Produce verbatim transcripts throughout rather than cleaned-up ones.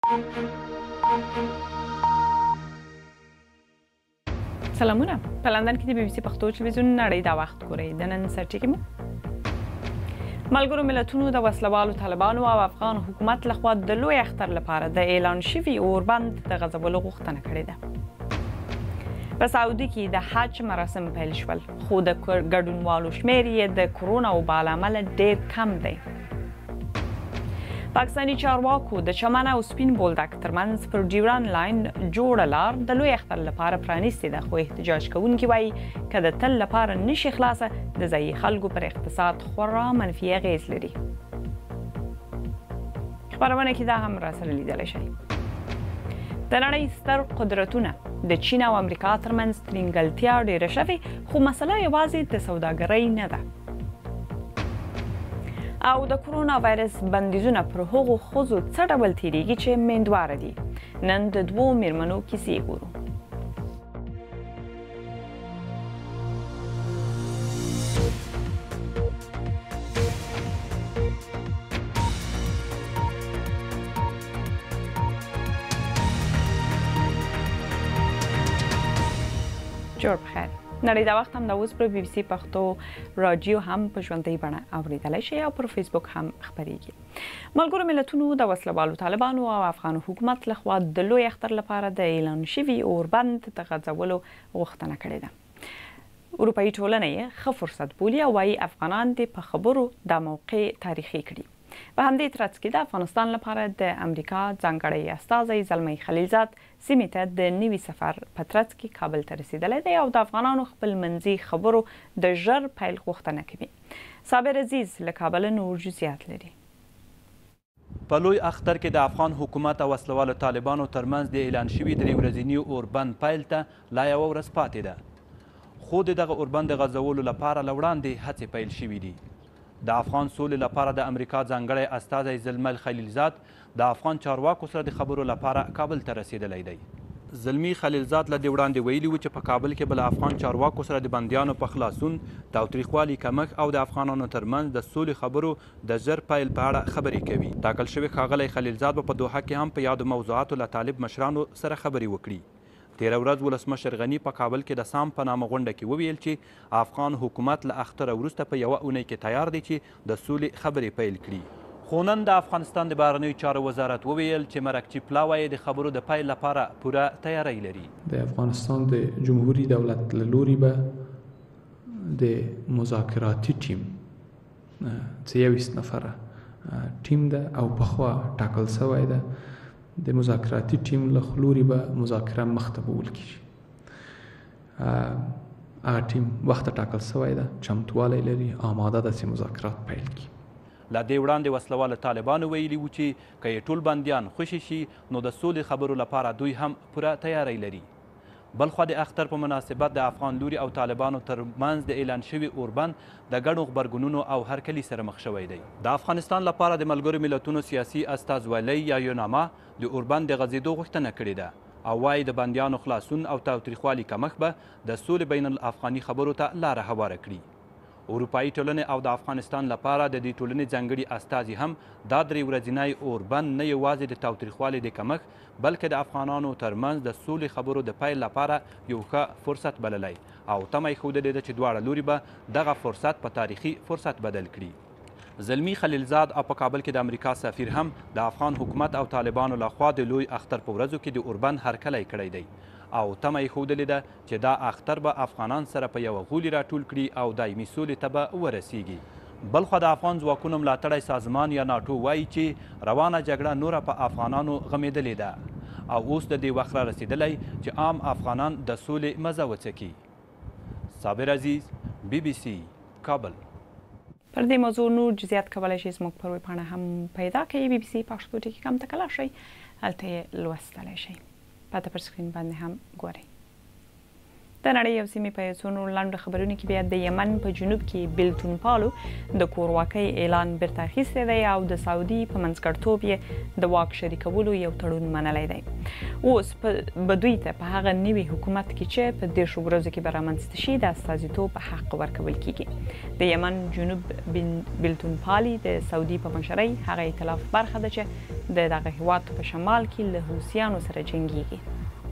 سلامونه. په لندن کې د بي بي سي پښتو ټلویزیون نړۍ دا وخت ګورئ. د نن سرټکي مو ملګرو ملتونو د وسلوالو طالبانو او افغان حکومت لخوا د لوی اختر لپاره د اعلان شوي اوربند د غځولو غوښتنه کړې ده. په سعودي کې د حج مراسم پیل شول، خو د ګډونوالو شمیر یې د کرونا وبا له امله ډېر کم دی. پاکستاني چارواکو د چمن او سپین بولدک ترمنځ پر ډیورن لاین جوړه لار د لوی اختر لپاره پرانیستې ده، خو احتجاج کوونکي وایي که د تل لپاره نشي خلاصه د ځایي خلکو پر اقتصاد خورا منفي اغیز لري. خبرونه کې دا هم راسره لیدلی شئ. د نړۍ ستر قدرتونه د چین او امریکا ترمنځ ترینګلتیا ډیره شوې، خو مسله یوازې د سوداګرۍ نه ده. او د کرونا وایرس بندیزونه پر هغو ښځو څه ډول تیریږي چې میندواره دي. نن د دوو میرمنو کیسې ګورو. جوړ بخیر. نړۍ دا وخت هم د اوس پر بي بي سي پښتو رادیو هم په ژوندۍ بڼه اوریدلی شئ او پر فیسبوک هم خپریږي. ملګرو ملتونو د وسلوالو طالبانو او افغان حکومت لخوا د لوی اختر لپاره د اعلان شوي اوربند د غځولو غوښتنه کړې ده. اروپایي ټولنه یې ښه فرصت بولي او وایي افغانان دې په خبرو دا موقع تاریخي کړي. په همدې ترڅ کې د افغانستان لپاره د امریکا ځانګړی استازی زلمی خلیلزاد سیمې ته د نوي سفر په ترڅ کې کابل ته رسیدلی دی او د افغانانو خپل منځي خبرو د ژر پیل غوښتنه کوي. صابر عزیز له کابل نور جزئیات لري. په لوی اختر کې د افغان حکومت او وسلوالو طالبانو ترمنځ د اعلان شوي درې ورځني اوربند پیل ته لا یوه ورځ پاتې ده، خو د دغه اوربند د غځولو لپاره له وړاندې هڅې پیل شوي دي. د افغان سولې لپاره د امریکا ځانګړی استازی زلمی خلیلزاد د افغان چارواکو سره د خبرو لپاره کابل ته رسیدلی دی. زلمی خلیلزاد له دې وړاندې ویلي و چې په کابل کې به له افغان چارواکو سره د بندیانو په خلاصون، تاوتریخوالي کمښت او د افغانانو ترمنځ د سولې خبرو د ژر پیل په اړه خبرې کوي. ټاکل شوي ښاغلی خلیلزاد به په دوحه کې هم په یادو موضوعاتو له طالب مشرانو سره خبرې وکړي. تیره ورځ ولسمشر غني په کابل کې د سام په نامه غونډه کې وویل چې افغان حکومت له اختره وروسته په یوه اونۍ کې تیار دی چې د سولې خبرې پیل کړي. خو نن د افغانستان د بهرنیو چارو وزارت وویل چې مرکچي پلاوی د خبرو د پیل لپاره پوره تیاری لري. د افغانستان د جمهوریت دولت له لوري به د مذاکراتي ټیم څه یویست نفره ټیم ده او پخوا ټاکل سوی ده. د مذاکراتي ټیم له لوري به مذاکره مخته بیول کیږي. هغه ټیم وخت ټاکل سوی ده، چمتوالی لري، آماده ده چې مذاکرات پیل کړي. له دې وړاندې وسلواله طالبانو ویلي وو چې که یې ټول بندیان خوشي شي نو د سولې خبرو لپاره دوی هم پوره تیاری لري. بلخوا د اختر په مناسبت د افغان لوري او طالبانو ترمنځ د اعلان شوي اوربند د ګڼو غبرګونونو او هرکلي سره مخ شوی دی. د افغانستان لپاره د ملګرو ملتونو سیاسي استازولۍ یا یوناما د اوربند د غځېدو غوښتنه کړې ده او وایي د بندیانو خلاصون او تاوتریخوالي کمښت به د سولې بین الافغاني خبرو ته لاره هواره کړي. اروپایي ټولنې او د افغانستان لپاره د دې ټولنې ځانګړي استازي هم دا درې ورځنی اوربند نه یوازې د تاوتریخوالي د کمښت بلکې د افغانانو ترمنځ د سولې خبرو د پیل لپاره یو ښه فرصت بللی او تمه یې ښودلې ده چې دواړه لوري به دغه فرصت په تاریخي فرصت بدل کړي. زلمی خلیلزاد او په کابل کې د امریکا سفیر هم د افغان حکومت او طالبانو لخوا د لوی اختر په ورځو کې د اوربند هرکلی کړی دی او تمه یې ښودلې ده چې دا اختر به افغانان سره په یوه غولي راټول کړي او دایمي سولې ته به ورسیږي. بلخوا د افغان ځواکونو ملاتړی سازمان یا ناټو وایي چې روانه جګړه نوره په افغانانو غمېدلې ده او اوس د دې وخت را رسېدلی چې عام افغانان د سولې مزه وڅکي. صابر عزیز، بی بی سی، کابل. پر دې موضوع نور جزئیات کولی شئ زموږ پر ویبپاڼه هم پیدا کړئ. بی بي سي پښتو ټکي کم ته کله شئ هلته یې لوستلی شئ. پته پر سکرین باندې هم ګورئ. د نړۍ یو سیمې په څو نورو لنډو خبرونو کې بیا د یمن په جنوب کې بلتون پالو د کورواکۍ اعلان بیرته اخیستی دی او د سعودي په منځګړیتوب یې د واک شریکولو یو تړون منلی دی. اوس به دوی ته په هغه نوي حکومت کې چې په دېرشو ورځو کې به رامنځته شي د استازیتوب حق ورکول کیږي. د یمن جنوب بلتون پالي د سعودي په مشرۍ هغه ائتلاف برخه ده چې د دغه هیواد په شمال کې له حوثیانو سره جنګیږي.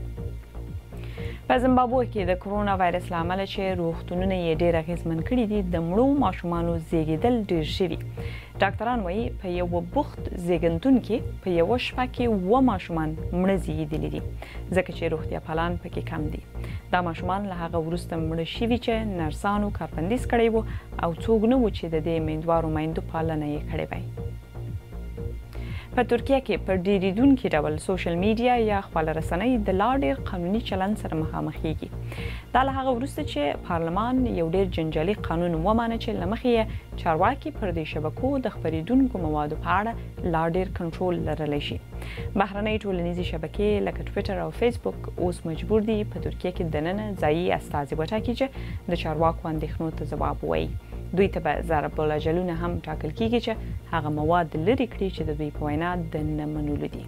په زیمبابوې کې د کرونا وایرس له امله چې روغتونونه یې ډېر اغېزمن کړي دي د مړو ماشومانو زیږېدل ډېر شوي. ډاکټران وایي په یوه بوخت زیږنتون کې په یوه شپه کې اووه ماشومان مړه زیږېدلي دي ځکه چې روغتیا پالان پکې کم دي. دا ماشومان له هغه وروسته مړه شوي چې نرسانو کاربندیز کړی و او څوک نه و چې د دې میندوارو میندو پالنه یې کړې وای. په ترکیه کې په ډیریدونکي ډول سوشل میډیا یا خپله رسنۍ د لا ډېر قانوني چلند سره مخامخېږي. دا له هغه وروسته چې پارلمان یو ډېر جنجالي قانون ومانه چې له مخې یې چارواکي پر دې شبکو د خپرېدونکو موادو په اړه لا ډېر کنټرول لرلی شي. بهرنۍ ټولنیزې شبکې لکه ټویټر او فیسبوک اوس مجبور دي په ترکیه کې دننه ځایي استازي وټاکي چې د چارواکو اندېښنو ته ځواب ووایي. دوی ته به ضرب العجلونه هم ټاکل کیږي چې هغه مواد لرې کړي چې د دوی په وینا د نه منلو دي.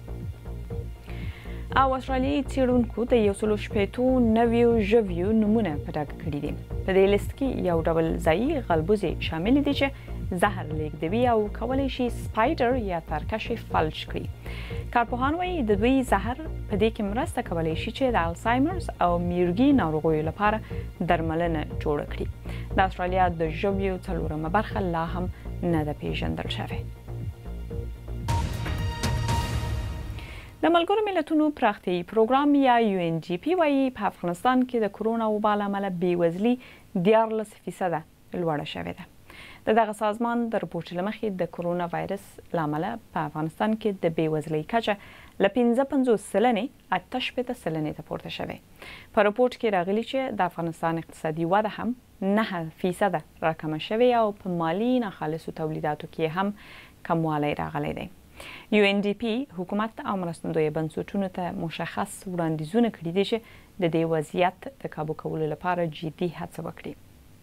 او استرالیایي څېړونکو د یو سلو شپېتو نویو ژویو نومونه په ډاګه کړي دي. په دې لیست کې یو ډول ځایي غلبوزې شامل دي چې زهر لیږدوي او کولی شي سپایډر یا ترکشې فلج کړي. کارپوهان وایي د دوی زهر په دې کې مرسته کولی شي چې د الزایمرز او میرګي ناروغیو لپاره درملنه جوړه کړي. د استرالیا د ژویو څلورمه برخه لا هم نه ده پیژندل شوې. د ملګرو ملتونو پراختیایي پروګرام یا یو ان جی پی وایي په افغانستان کې د کرونا وبا له امله بېوزلي دیارلس فیصده لوړه شوې ده. د دغه سازمان د رپورټ له مخې د کرونا وایرس له امله په افغانستان کې د بېوزلۍ کچه له پنځه پنځوس سلنې اته شپېته سلنې ته پورته شوې. په رپورټ کې راغلي چې د افغانستان اقتصادي وده هم نه فیصده راکمه شوې او په مالي ناخالصو تولیداتو کې هم کموالی راغلی دی. یو ان ډي پی حکومت او مرستندویه بنسټونو ته مشخص وړاندیزونه کړي دي چې د دې وضعیت د کابو کولو لپاره جدي هڅه وکړي.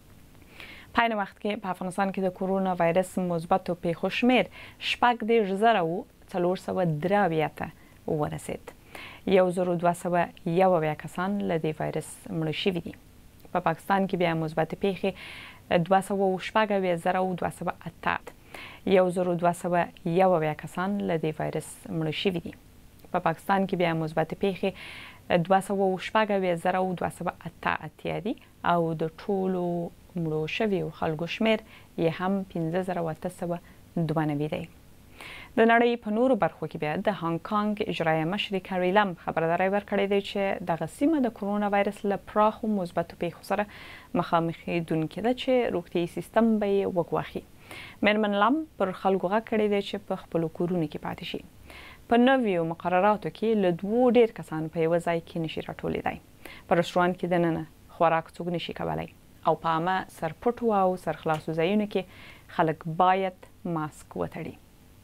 په عین وخت کې په افغانستان کې د کرونا وایرس مثبتو پیښو شمېر شپږ دېرش زره و څلور سوه درې اویا ته ورسېد. یو زر دوه سوه یو اویا کسان له دې وایرس مړه شوي دي. په پاکستان کې بیا مثبتې پیښې دوه سوه شپږ اویا زره و دوه سوه اته یو زر دوه سوه یو اویا کسان له دې وایرس مړه شوي دي. په پاکستان کې بیا مثبتې پیښې دوه سوه شپږ اویا زره و دوه سوه اته اتیا دي او د ټولو مړو شویو خلکو شمېر یې هم پنځه زره اته سوه دوه نوي دی. د نړۍ په نورو برخو کې بیا د هانګ کانګ اجرایه مشرې کاري لم خبرداری ورکړې دی چې دغه سیمه د کرونا وایرس له پراخو مثبتو پیښو سره مخامخېدونکې ده چې روغتیایي سیستم به یې وګواښي. میرمن لم پر خلکو غږ کړی دی چې په خپلو کورونو کې پاتې شي. په نویو مقرراتو کې له دوو ډېر کسان په یوه ځای کې نشي راټولېدی. په رسټورانټ کې دننه خوراک څوک نشي کولی او په عامه سرپټو او سرخلاصو ځایونو کې خلک باید ماسک وتړي.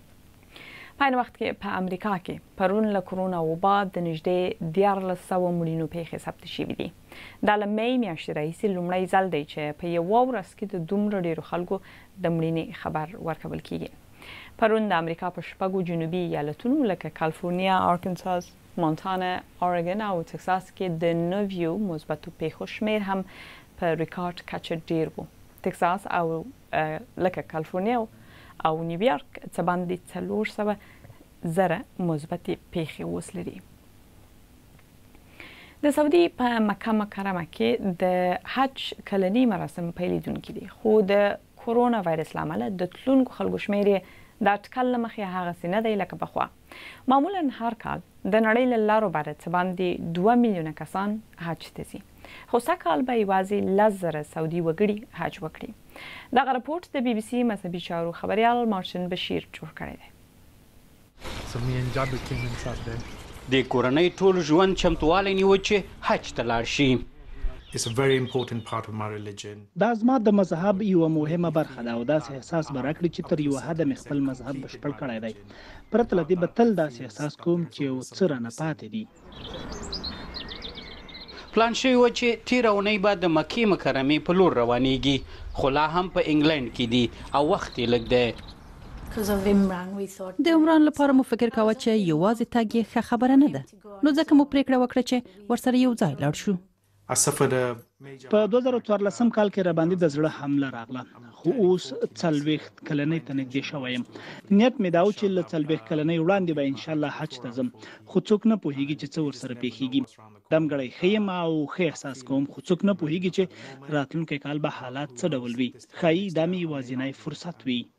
په عین وخت کې په امریکا کې پرون له کرونا وبا د نږدې دیارلس سوه مړینو پیښې ثبت شوي دي. دا له می میاشتې راهیسې لومړی ځل دی چې په یوه ورځ کې د دومره ډېرو خلکو د مړینې خبر ورکول کیږي. پرون د امریکا په شپږو جنوبي ایالتونو لکه کالیفورنیا، آرکنساس، مونټانا، اورګن او تکساس کې د نویو مثبتو پیښو شمېر هم په ریکارډ کچه ډېر و. تکساس او لکه کالیفورنیا او نیویارک څه باندې څلور سوه زره مثبتې پیښې اوس لري. د سعودي په مکه مکرمه کې د حج کلني مراسم پیلېدونکي دي خو د کرونا وایرس له امله د تلونکو خلکو شمېر یې د اټکل له مخې هغسې نه دی لکه پخوا. معمولا هر کال د نړۍ له لارو بره څه باندې دوه میلیونه کسان حج ته ځي خو سږکال به یوازې لس زره سعودي وګړي حج وکړي. دغه رپورټ د بي بي سي مذهبي چارو خبریال مارشن بشیر جوړ کړی دی. د کورنۍ ټول ژوند چمتوالی نیوه چې حج ته لاړ شي. دا زما د مذهب یوه مهمه برخه ده او داسې احساس به راکړي چې تر یوه حده مې خپل مذهب بشپړ کړی دی. پرته له دې به تل داسې احساس کوم چې یو څه رانه پاتې دي. پلان شوی و چې تېره اونۍ به د مکې مکرمې په لور روانېږي خو لا هم په انګلند کې دي او وخت یې لږ دی. د عمران لپاره مو فکر کاوه چې یوازې تګ یې ښه خبره نه ده، نو ځکه مو پریکړه وکړه چې ورسره یو ځای لاړ شو. په دوه زره څوارلسم کال کې را باندې د زړه حمله راغله، خو اوس څلوېښت کلنۍ ته نږدې شوی یم. نیت مې دا و چې له څلوېښت کلنۍ وړاندې به انشاءالله حج ته ځم، خو څوک نه پوهېږي چې څه ورسره پیښیږي. دمګړی ښه یم او ښه احساس کوم، خو څوک نه پوهېږي چې راتلونکی کال به حالات څه ډول وي. ښایي دا مې یوازینی فرصت وي.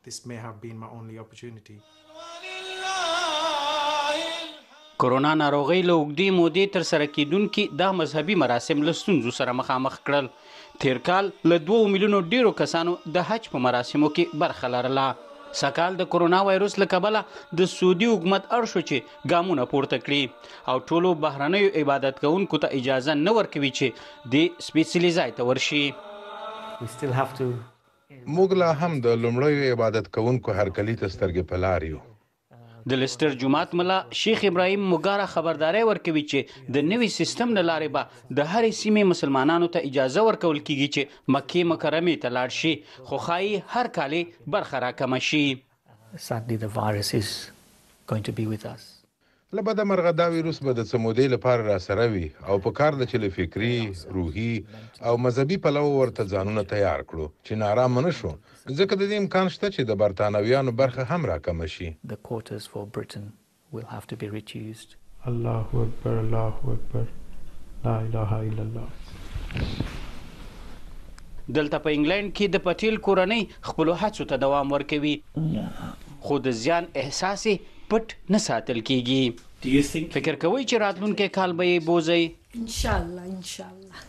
کرونا ناروغۍ له اوږدې مودې ترسره کیدونکي دا مذهبي مراسم له ستونزو سره مخامخ کړل. تیر کال له دوو میلیونو ډیرو کسانو د حج په مراسمو کې برخه لرله. سږکال د کرونا وایرس له کبله د سعودي حکومت اړ شو چې ګامونه پورته کړي او ټولو بهرنیو عبادت کوونکو ته اجازه نه ورکوي چې د سپېڅلي ځای ته ورشي. موږ لا هم د لومړیو عبادت کوونکو هرکلي ته سترګې په لار یو. د لیسټر جومات ملا شیخ ابراهیم مګاره خبرداری ورکوي چې د نوي سیستم له لارې به د هرې سیمې مسلمانانو ته اجازه ورکول کیږي چې مکې مکرمې ته لاړ شي، خو ښایي هر کال یې برخه راکمه شي. له بده مرغه دا ویروس به د څه مودې لپاره را سره وي او په کار ده چې له فکري، روحي او مذهبي پلوه ورته ځانونه تیار کړو چې نارامه نه شو، ځکه د دې امکان شته چې د برتانویانو برخه هم راکمه شي. الله اکبر الله اکبر لا اله الا الله. دلته په انګلند کې د پټیل کورنۍ خپلو هڅو ته دوام ورکوي، خو د زیان احساس پټ نه ساتل کیږي. فکر کوئ چې راتلونکی کال به یې بوځئ؟ انشاءالله انشاءالله.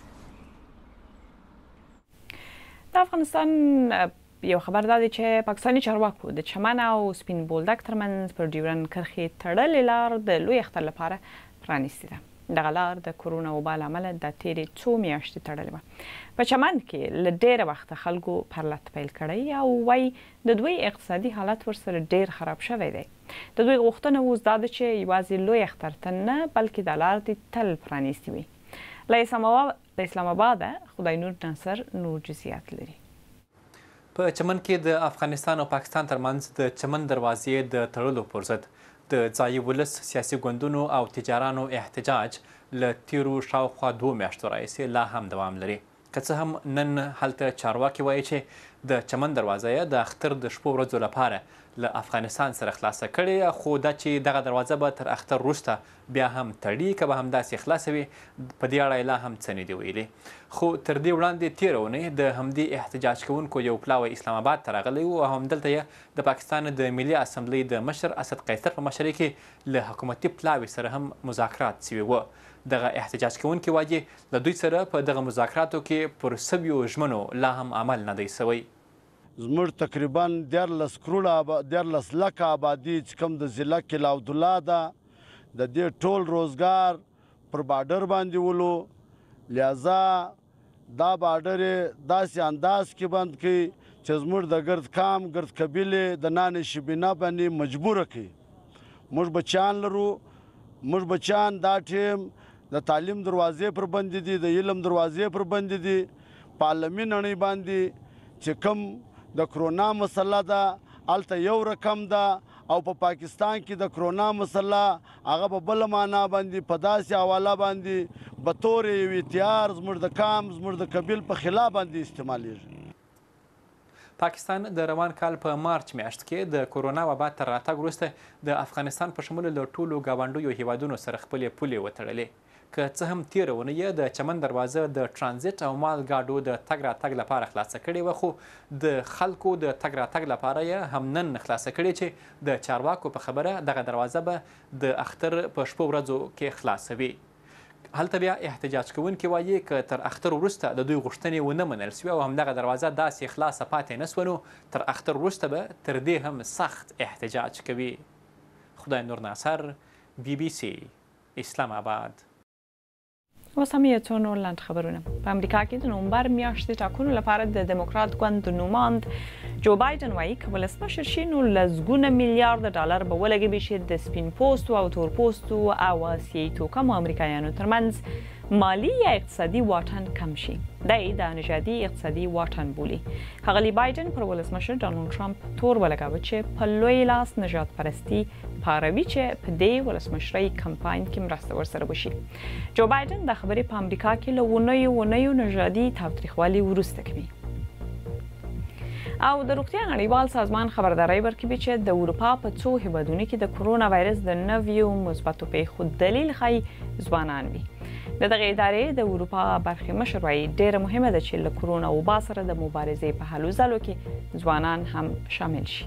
د افغانستان یو خبر دا دی چې پاکستاني چارواکو د چمن او سپین بولدک ترمنځ پر ډیورنډ کرښې تړلې لار د لوی اختر لپاره پرانیستې ده. دغه لار د کرونا وبا له امله د تیرې څو میاشتې تړلې وه. په چمن کې له ډېره وخته خلکو پرلت پیل کړی او وایي د دوی اقتصادي حالت ورسره ډېر خراب شوی دی. د دوی غوښتنه اوس دا ده چې یوازې لوی اختر ته نه بلکې دا لار دې تل پرانیستې وي. له اسلام آباده خدای نور ناصر نور جزئیات لري. په چمن کې د افغانستان او پاکستان ترمنځ د چمن دروازې د تړلو پر ضد د ځایي ولس سیاسي ګوندونو او تجارانو احتجاج له تیرو شاوخوا دوه میاشتو راهیسې لا هم دوام لري. که څه هم نن هلته چارواکي وایي چې د چمن دروازه یې د اختر د شپو ورځو لپاره له افغانستان سره خلاصه کړې، خو دا چې دغه دروازه به تر اختر وروسته بیا هم تړي، که به همداسې خلاصه وي په دې اړه یې لا هم څه نه دي ویلي. خو تر دې وړاندې تېره اونۍ د همدې احتجاج کوونکو یو پلاوی اسلام آباد ته راغلی و او همدلته یې د پاکستان د ملي اسمبلۍ د مشر اسد قیصر په مشرۍ کې له حکومتي پلاوي سره هم مذاکرات سوي وو. دغه احتجاج کوونکي وایي له دوی سره په دغه مذاکراتو کې پر سویو ژمنو لا هم عمل نه دی سوی. زموږ تقریبا دیارلس کروړه دیارلس لکه آبادي چې کوم د ضلع کلا عبدالله ده، د دې ټول روزګار پر بارډر باندې ولو، لہذا دا بارډر یې داسې انداز کې بند کړي چې زموږ د ګرد کام ګرد قبیلې د نان شبینه باندې مجبوره کړي. موږ بچیان لرو، موږ بچیان دا ټیم د تعلیم دروازې پر بندې دي، د علم دروازې پر بندې دي. په عالمي نړۍ باندې چې کوم د کرونا مسله ده هلته یو رقم ده او په پاکستان کې د کرونا مسله هغه په بله معنا باندې په داسې حواله باندې به طور یو اتیار زموږ د کام زموږ د قبیل په خلاف باندې استعمالیږي. پاکستان د روان کال په مارچ میاشت کې د کرونا وبا تر راتګ وروسته د افغانستان په شمول له ټولو ګاونډیو هیوادونو سره خپلې پولې وتړلې. که څه هم تېره اونۍ د چمن دروازه د ټرانزیټ او مال ګاډو د تګ راتګ لپاره خلاصه کړې وه، خو د خلکو د تګ راتګ لپاره یې هم نن خلاصه کړې چې د چارواکو په خبره دغه دروازه به د اختر په شپو ورځو کې خلاصوي. هلته بیا احتجاج کوونکي وایي که تر اختر وروسته د دوی غوښتنې ونه منل سوې او همدغه دروازه داسې خلاصه پاتې نه سوه، نو تر اختر وروسته به تر دې هم سخت احتجاج کوي. خدای نور ناصر، بی بی سی، اسلام آباد. اوس هم یو څو نور لاند خبرونه. په امریکا کې د نومبر میاشتې ټاکنو لپاره د دیموکرات ګوند نوماند جو بایدن وایي که ولسمشر شي نو لسګونه میلیارډ ډالر به ولګوي چې د سپین پوستو او تور پوستو او آسیایي توکمو امریکایانو ترمنځ مالی یا اقتصادي واټن کم شي. دی د نژادي اقتصادي واټن بولي. ښاغلي بایدن پر ولسمشر ډانلډ ټرمپ تور ولګاوه چې په لوی لاس نژاد پرستي پاروي چې په دې ولسمشرۍ کمپاین کې مرسته ورسره وشي. جو بایدن د خبرې په امریکا کې له اونیو اونیو نژادي تاوتریخوالي وروسته کوي. او د روغتیا نړیوال سازمان خبرداری ورکوي چې د اروپا په څو هیوادونو کې د کرونا وایرس د نویو مثبتو پیښو دلیل ښایي ځوانان وي. د دغه ادارې د اروپا برخې مشر وایي ډېره مهمه ده چې له کرونا وبا سره د مبارزې په هلو ځلو کې ځوانان هم شامل شي.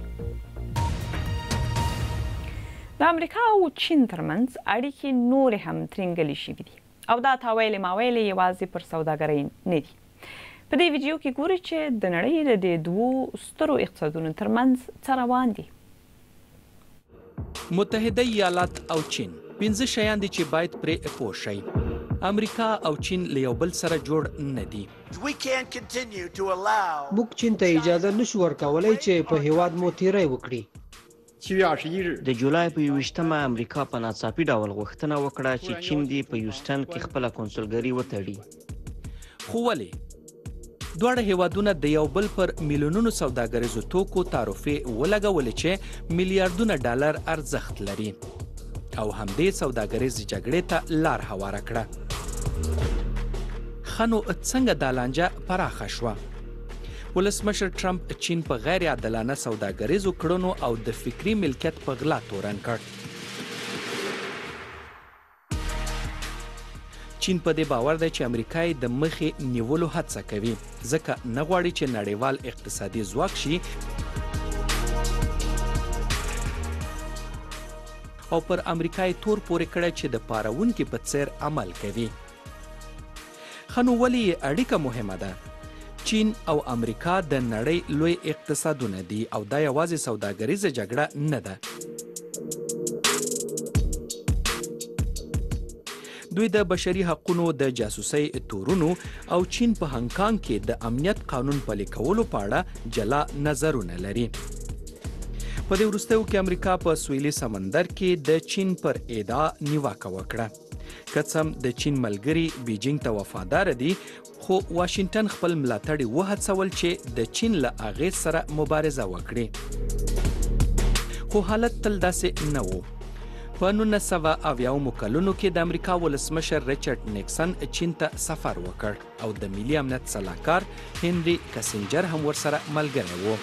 د امریکا او چین ترمنځ اړیکې نورې هم ترنګلې شوي دي او دا تاویلې ماویلې یوازې پر سوداګرۍ نه دي. په دې ویډیو کې ګوري چې د نړۍ د دې دوو سترو اقتصادونو ترمنځ څه روان دي. متحده ایالات او چین پنځه شیان دي چې باید پرې پوه شئ. امریکا او چین له یو بل سره جوړ نه دي. موږ چین ته اجازه نشو ورکولی چې په هیواد مو تیری وکړي. د جولای په یوویشتمه امریکا په ناڅاپي ډول غوښتنه وکړه چې چین دې په یوسټن کې خپله کنسولګري وتړي. خو ولې؟ دواړه هیوادونه د یو بل پر میلیونونو سوداګریزو توکو تعرفې ولګولې چې میلیارډونه ډالر ارزښت لري او همدې سوداګریزې جګړې ته لار هواره کړه. ښه نو څنګه دا لانجه پراخه شوه؟ ولسمشر ټرمپ چین په غیر عادلانه سوداګریزو کړنو او د فکري ملکیت په غلا تورن کړ. چین په دې باور دی چې امریکا یې د مخې نیولو هڅه کوي ځکه نه غواړي چې نړیوال اقتصادي ځواک شي او پر امریکا یې تور پورې کړی چې د پارونکي په څیر عمل کوي. ښه نو ولې اړیکه مهمه ده؟ چین او امریکا د نړۍ لوی اقتصادونه دي او دا یوازې سوداګریزه جګړه نه ده. دوی د بشري حقونو د جاسوسۍ تورونو او چین په هانګ کانګ کې د امنیت قانون پلي کولو په اړه جلا نظرونه لري. په دې وروستیو کې امریکا په سویلي سمندر کې د چین پر ادعا نیوکه وکړه. که څه هم د چین ملګري بیجینګ ته وفادار دي خو واشنگټن خپل ملاتړي وهڅول چې د چین له اغېز سره مبارزه وکړي. خو حالت تل داسې نه و. په نولس سوه اویاومو کلونو کې د امریکا ولسمشر ریچارډ نیکسن چین ته سفر وکړ او د ملي امنیت سلاکار هنري کسنجر هم ورسره ملګری و.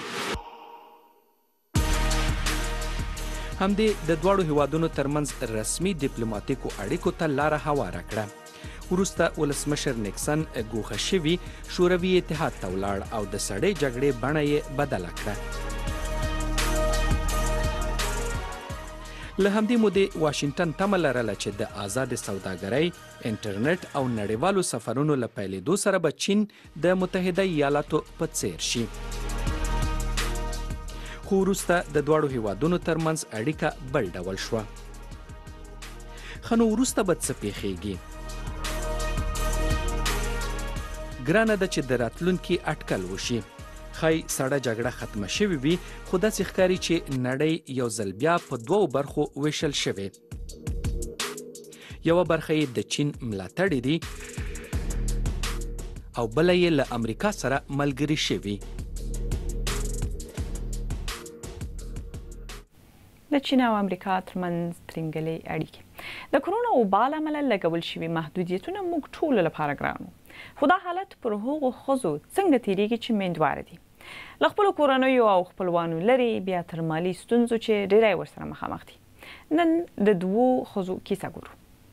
همدې د دواړو هیوادونو ترمنځ رسمي ډیپلوماټیکو اړیکو ته لاره هواره کړه. وروسته ولسمشر نیکسن ګوښه شوي شوروي اتحاد ته ولاړ او د سړې جګړې بڼه یې بدله کړه. له همدې مودې واشنگټن تمه لرله چې د آزاد سوداګرۍ، انټرنیټ او نړیوالو سفرونو له پیلېدو سره به چین د متحده ایالاتو په څیر شي. خو وروسته د دواړو هیوادونو ترمنځ اړیکه بل ډول شوه. ښه نو وروسته به څه پیښیږي؟ ګرانه ده چې د راتلونکي اټکل وشي. ښایي سړه جګړه ختمه شوې وي خو داسې ښکاري چې نړۍ یو ځل بیا په دوو برخو ویشل شوې. یوه برخه یې د چین ملاتړي دي او بله یې له امریکا سره ملګري شوي. د چین او امریکا ترمنځ ترنګلې اړیکې د کرونا وبا له امله لګول شوي محدودیتونه موږ ټولو لپاره ګران وو. خو دا حالت پر هغو ښځو څنګه تیریږي چې میندواره دي؟ له خپلو کورنیو او خپلوانو لرې بیا تر مالي ستونزو چې ډیری ورسره مخامخ دي. نن د دوو ښځو کیسه ګورو.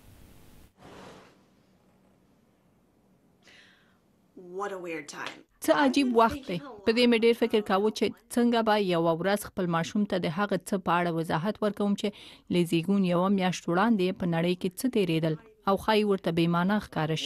څه عجیب وخت دی. په دې مې ډېر فکر کاوه چې څنګه به یوه ورځ خپل ماشوم ته د هغه څه په اړه وضاحت ورکوم چې له زیږون یوه میاشت وړاندې په نړۍ کې څه تیریدل او ښایي ورته بې مانا ښکاره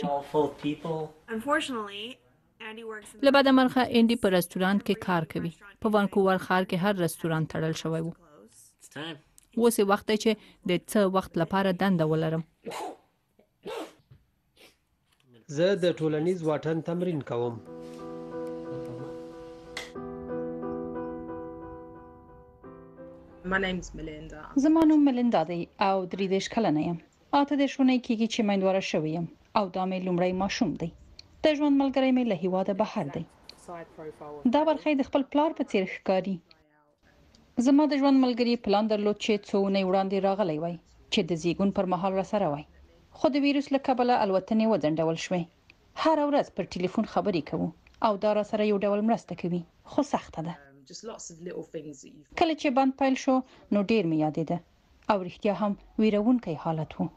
شي. له بده مرغه انډي په رستورانت کې کار کوي. په وانکوور ښار کې هر رستورانت تړل شوی و. اوس یې وخت دی چې د څه وخت لپاره دنده ولرم. زه د ټولنیز واټن تمرین کوم. زما نوم ملیندا دی او درې دېرش کلنه یم. اته دېرش اونۍ کېږي چې میندواره شوې یم او دا مې لومړی ماشوم دی. د ژوند ملګری مې له هیواده بهر دی. دا برخه د خپل پلار په څیر ښکاري. زما د ژوند ملګری پلان درلود چې څو اونۍ وړاندې راغلی وای چې د زیږون پر مهال را سره وای. خو د ویروس له کبله الوتنې وځنډول شوې. هر ورځ پر ټلیفون خبرې کوو او دا را سره یو ډول مرسته کوي خو سخته ده. کله چې بند پیل شو نو ډیر مې یادېده او رښتیا هم ویرونکی حالت وو.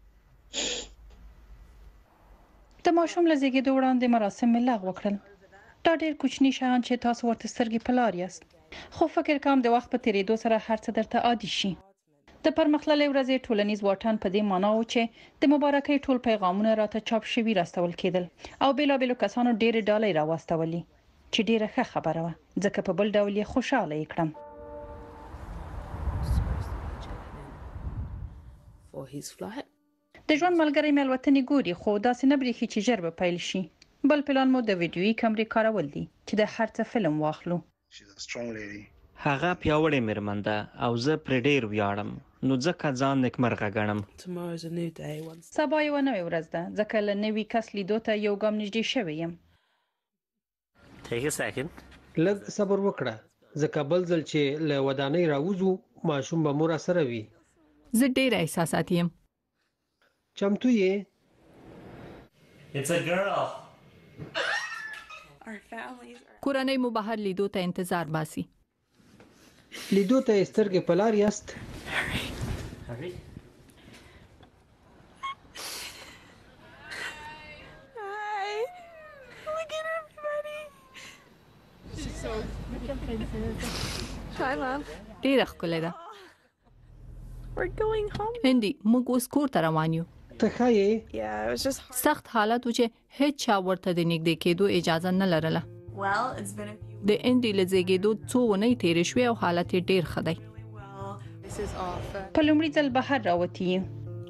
د ماشوم له زیږېدو وړاندې مراسم مې لغوه کړل. دا ډیر کوچني شیان چې تاسو ورته سترګې په لار یاست، خو فکر کوم د وخت په تیریدو سره هر څه درته عادي شي. د پرمختللې ورځې ټولنیز واټن په دې معنی و چې د مبارکۍ ټول پیغامونه راته چاپ شوي راستول کېدل او بیلابیلو کسانو ډېرې ډالۍ راواستولې چې ډېره ښه خبره وه ځکه په بل ډول یې خوشحاله یې کړم. د ژوند ملګری مې الوتنې ګوري خو داسې نه برېښي چې ژر به پیل شي. بل پلان مو د ویډیویي کمرې کارول دي چې د هر څه فلم واخلو. هغه پیاوړې مېرمن ده او زه پرې ډېر ویاړم نو ځکه ځان نیکمرغه ګڼم. سبا یوه نوې ورځ ده ځکه له نوي کس لیدو ته یو ګام نږدې شوی یم. لږ صبر وکړه ځکه بل ځل چې له ودانۍ راوځو ماشوم به مو راسره وي. زه ډېره احساساتي یم. چمتو یې؟ کورنۍ مو بهر لیدو ته انتظار باسي. لیدو ته یې سترګې په لار یاست؟ ډېره ښکلې ده. هندي موږ اوس کور ته روان یو. ته ښه یې؟ سخت حالت و چې هیڅ چا ورته د نږدې کېدو اجازه نه لرله. د انډي له زیږېدو څو اونۍ تېرې شوې او حالت یې ډېر ښه دی. په لومړي ځل بهر راوتي یو.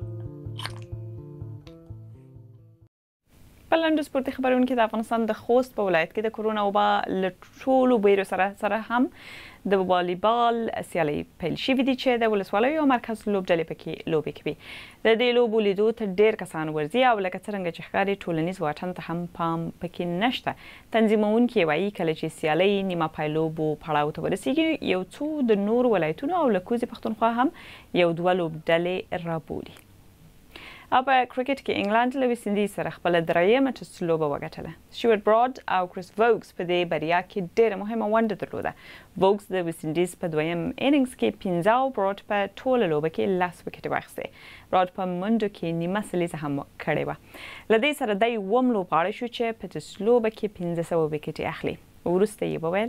په لنډو سپورتي خبرونو کې د افغانستان د خوست په ولایت کې د کرونا وبا له ټولو بیرو سره سره هم د والیبال سیالۍ پیل شوې دي چې د ولسوالیو او مرکز لوبډلې پکې لوبې کوي. د دې لوبو لیدو ته ډېر کسان ورځي او لکه څرنګه چې ښکاري ټولنیز واټن ته هم پام پکې نشته. تنظیمونکي وایي کله چې سیالۍ نیمه پای لوبو پړاو ته ورسیږي یو څو د نورو ولایتونو او له کوزې پښتونخوا هم یو دوه لوبډلې رابولي. او په کرکټ کې انګلند له ویسټ انډیز سره خپل درېیمه ټسټ لوبه وګټله. سټیوارټ براډ او کریس ووکس په دې بریا کې ډېره مهمه ونډه درلوده. ووکس د ویسټ انډیز په دویم اننګز کې پنځه او براډ په ټوله لوبه کې لس وکټې واخیستې. براډ په منډو کې نیمه سلیزه هم کړې وه. له دې سره دی اووم لوبغاړی شو چې په ټسټ لوبه کې پنځه سوه وکټې اخلي. وروسته یې وویل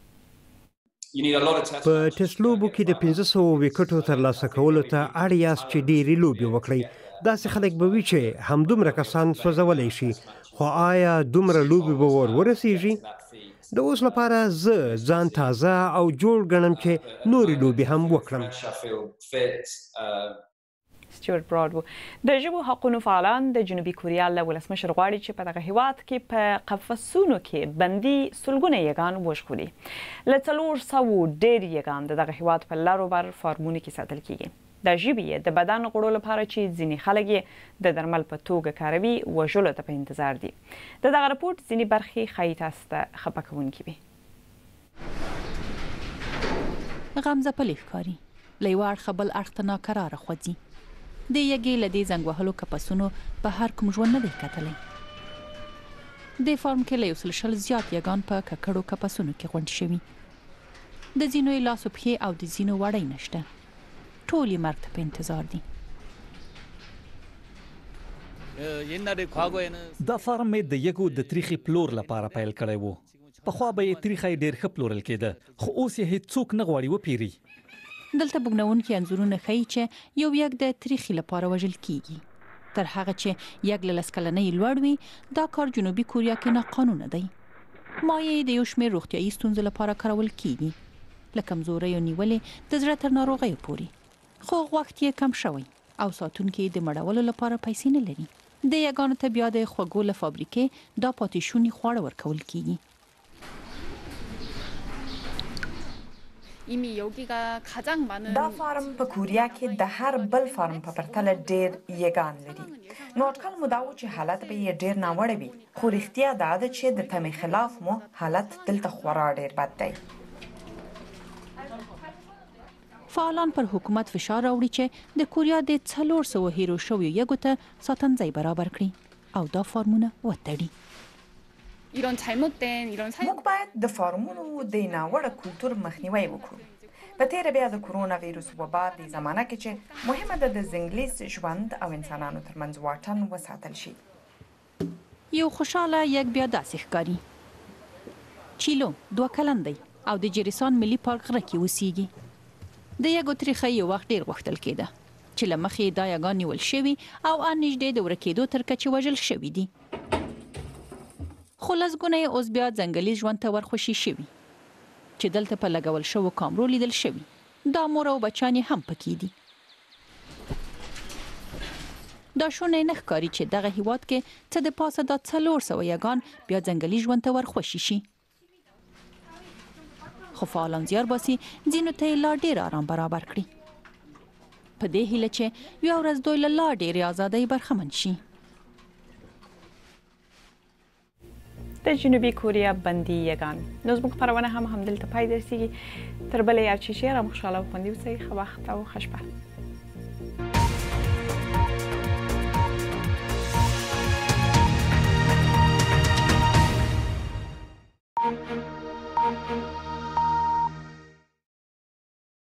په ټسټ لوبو کې د پنځه سوه وکټو ترلاسه کولو ته اړ یاست چې ډېرې لوبې وکړئ. داسې خلک به وي چې همدومره کسان سوځولی شي خو آیا دومره لوبې به ور ورسیږي؟ د اوس لپاره زه ځان تازه او جوړ ګڼم چې نورې لوبې هم وکړم. سټیوارټ براډ و. د ژبو حقونو فعالان د جنوبي کوریا له ولسمشر غواړي چې په دغه هیواد کې په قفسونو کې بندي سلګونه یګان وژغوري. له څلور سوو ډېر یګان د دغه هیواد په لرو بر فارمونو کې ساتل کیږي. د ژبې د بدن غړو لپاره چې ځینې خلک یې د درمل په توګه کاروي وژلو ته په انتظار دي. د دغه رپورټ ځینې برخې ښایي تاسو ته خفه کوونکې وي. غمځپلې ښکاري. له یوه اړخه بل اړخ ته ناکراره خوځي. د یږې له دې زنګ وهلو کپسونو په هر کوم ژوند نه دی کتلی. دې فارم کې له یو سل شل زیات یګان په ککړو کپسونو کې غونډ شوي. د ځینو یې لاس و پښې او د ځینو وړۍ نشته. ټول یې مرګ ته په انتظار دي. دا فارم مې د یګو د تریخي پلور لپاره پیل کړی و. پخوا به یې تریخی ډېر ښه پلورل کېده خو اوس یې هیڅوک نه غواړي وپیري. دلته بوږنونکي انځورونه ښیي چې یو یګ د تریخي لپاره وژل کیږي. تر هغه چې یګ له لس کلنۍ لوړ وي دا کار جنوبي کوریا کې ناقانونه دی. مایع د یو شمېر روغتیایي ستونزو لپاره کارول کیږي له کمزوریو نیولې د زړه تر ناروغیو پورې. خو وخت یې کم شوی او ساتونکي د مړولو لپاره پیسې نه لري. د یګانو ته بیا د خوږو له فابریکې دا پاتې شوني خواړه ورکول کیږي. دا فارم په کوریا کې د هر بل فارم په پرتله ډیر یګان لري. نو اټکل مو دا و چې حالت به یې ډیر ناوړه وي، خو رښتیا دا ده چې د تمې خلاف مو حالت دلته خورا ډیر بد دی. فعالان پر حکومت فشار راوړي چې د کوریا د څلور سوه هیرو شویو یګو ته ساتنځای برابر کړي او دا فارمونه وتړي. موږ باید د فارمونو د ناوړه کلتور مخنیوی وکړو. په تیره بیا د کرونا ویروس وبا د زمانه کې چې مهمه ده د زنګلیس ژوند او انسانانو ترمنځ واټن وساتل شي. یو خوشاله یک بیا داسې ښکاري. چیلو دوه کلن دی او د جریسان ملي پارک غره کې اوسیږي. د یګو تریخه یو وخت ډیر غوښتل کېده چې له مخې دا یګان نیول شوي او ان نږدې د ورکېدو تر کچې وژل شوي دي. خو لسګونه یې اوس بیا ځنګلي ژوند ته ورخوشي شوي چې دلته په لګول شوو کامرو لیدل شوي. دا مور او بچیان یې هم پکې دي. دا شونې نه ښکاري چې دغه هیواد کې څه د پاسه دا څلور سوه یګان بیا ځنګلي ژوند ته ورخوشي شي. خو فعالان زیار باسي ځینو ته یې لا ډېر آرام برابر کړي په دې هیله چې یوه ورځ دوی له لا ډېرې ازادۍ برخمن شي. د جنوبي کوریا بندي یګان. نو زموږ خپرونه هم همدلته پای ته رسیږي. تر بلې یو چې شعر هم خوشحاله او خوندي اوسئ. ښه وخت او ښه شپه.